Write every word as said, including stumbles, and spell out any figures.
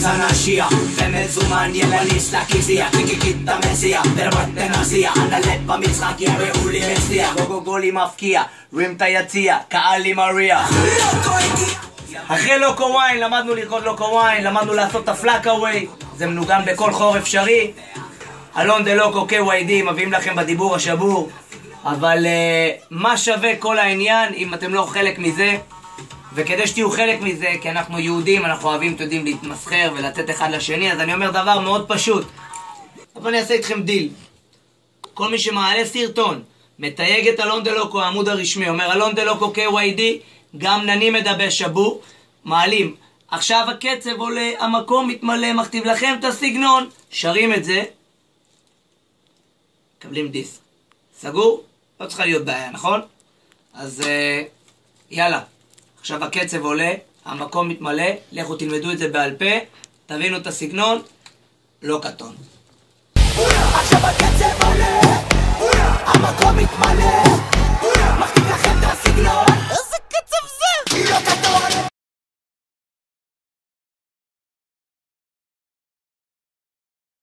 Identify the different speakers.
Speaker 1: anarchia. במזומן ילניס להקיזיה, קיקיקית המזיע, ברבטן הזיע, הנלט במשחק יראו לי מסיע. גוגו גולי מפקיע, רים את היציע, קהל לי מריה. אחרי לוקו וויין, למדנו לרקוד לוקו וויין, למדנו לעשות את הפלאקאווי, זה מנוגן בכל חור אפשרי. אלון דה לוקו קי וואי די מביאים לכם בדיבור השבור, אבל uh, מה שווה כל העניין אם אתם לא חלק מזה? וכדי שתהיו חלק מזה, כי אנחנו יהודים, אנחנו אוהבים, יודעים, להתמסחר ולתת אחד לשני, אז אני אומר דבר מאוד פשוט. אבל אני אעשה איתכם דיל. כל מי שמעלה סרטון, מתייג את אלון דה לוקו, העמוד הרשמי, אומר אלון דה לוקו קי וואי די, גם נני מדבר שבור, מעלים. עכשיו הקצב עולה, המקום מתמלא, מכתיב לכם את הסגנון, שרים את זה, קבלים דיסק. סגור? לא צריכה להיות בעיה, נכון? אז uh, יאללה. עכשיו הקצב עולה, המקום מתמלא, לכו תלמדו את זה בעל פה, תבינו את הסגנון, לא קטון.